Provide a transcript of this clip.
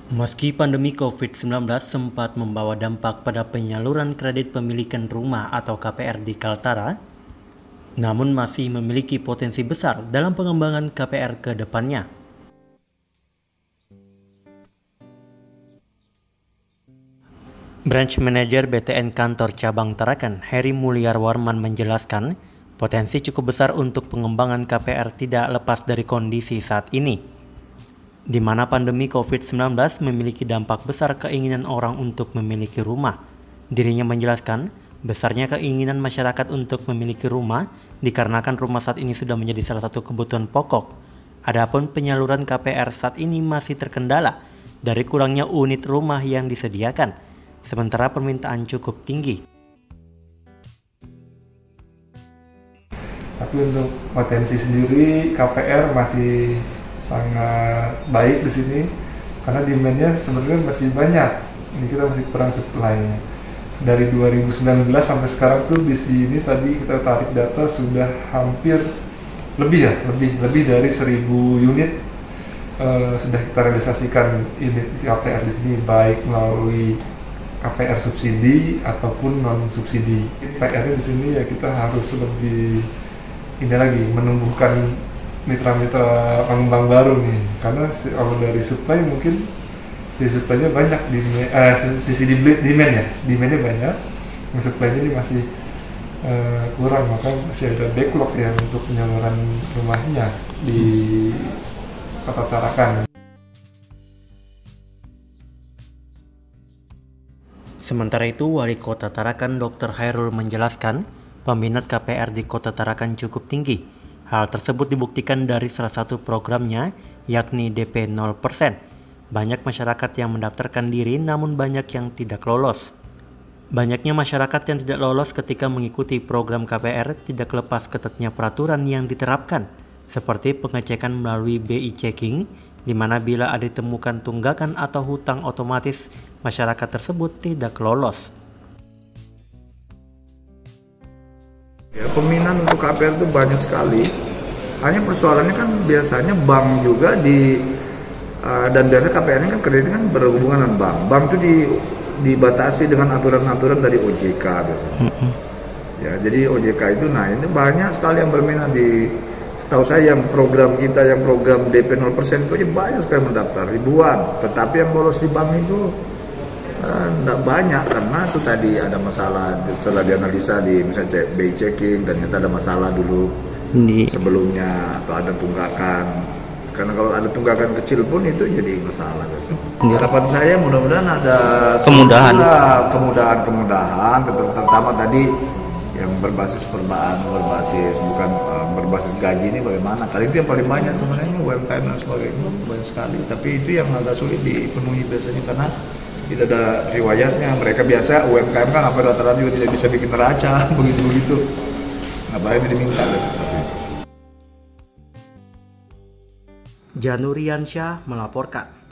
Meski pandemi COVID-19 sempat membawa dampak pada penyaluran kredit pemilikan rumah atau KPR di Kaltara, namun masih memiliki potensi besar dalam pengembangan KPR ke depannya. Branch Manager BTN Kantor Cabang Tarakan, Heri Mulyar Warman menjelaskan, potensi cukup besar untuk pengembangan KPR tidak lepas dari kondisi saat ini, di mana pandemi COVID-19 memiliki dampak besar keinginan orang untuk memiliki rumah. Dirinya menjelaskan, besarnya keinginan masyarakat untuk memiliki rumah dikarenakan rumah saat ini sudah menjadi salah satu kebutuhan pokok. Adapun penyaluran KPR saat ini masih terkendala dari kurangnya unit rumah yang disediakan, sementara permintaan cukup tinggi. Tapi untuk potensi sendiri KPR masih sangat baik di sini karena demand-nya sebenarnya masih banyak. Ini kita masih kurang supply-nya. Dari 2019 sampai sekarang tuh di sini tadi kita tarik data sudah hampir lebih dari 1000 unit sudah kita realisasikan unit KPR di sini, baik melalui KPR subsidi ataupun non subsidi. PR-nya di sini ya kita harus lebih menumbuhkan mitra-mitra pengembang baru nih, karena kalau dari supply mungkin di supply-nya banyak, sisi demand-nya banyak, supply-nya ini masih kurang, maka masih ada backlog ya untuk penyaluran rumahnya di Kota Tarakan. Sementara itu, Wali Kota Tarakan Dr. Hairul menjelaskan, peminat KPR di Kota Tarakan cukup tinggi. Hal tersebut dibuktikan dari salah satu programnya, yakni DP 0%. Banyak masyarakat yang mendaftarkan diri namun banyak yang tidak lolos. Banyaknya masyarakat yang tidak lolos ketika mengikuti program KPR tidak lepas ketatnya peraturan yang diterapkan, seperti pengecekan melalui BI Checking, di mana bila ada ditemukan tunggakan atau hutang otomatis, masyarakat tersebut tidak lolos. Ya, peminat untuk KPR itu banyak sekali. Hanya persoalannya kan biasanya bank juga dan biasanya KPR-nya kan kredit kan berhubungan dengan bank. Bank itu dibatasi dengan aturan-aturan dari OJK biasanya. Ya, jadi OJK itu, nah ini banyak sekali yang berminat setahu saya yang program kita, yang program DP 0% itu aja banyak sekali mendaftar, ribuan. Tetapi yang bolos di bank itu tidak banyak karena itu tadi ada masalah setelah dianalisa misalnya BI Checking, ternyata ada masalah dulu sebelumnya atau ada tunggakan, karena kalau ada tunggakan kecil pun itu jadi masalah. Harapan saya mudah-mudahan ada kemudahan terutama tadi yang berbasis perbaan, bukan berbasis gaji ini bagaimana, kali itu yang paling banyak sebenarnya UMKM dan sebagainya banyak sekali, tapi itu yang agak sulit dipenuhi biasanya karena tidak ada riwayatnya. Mereka biasa UMKM kan apa rata-rata juga tidak bisa bikin neraca begitu. Ngapain diminta seperti itu. Januriansyah melaporkan.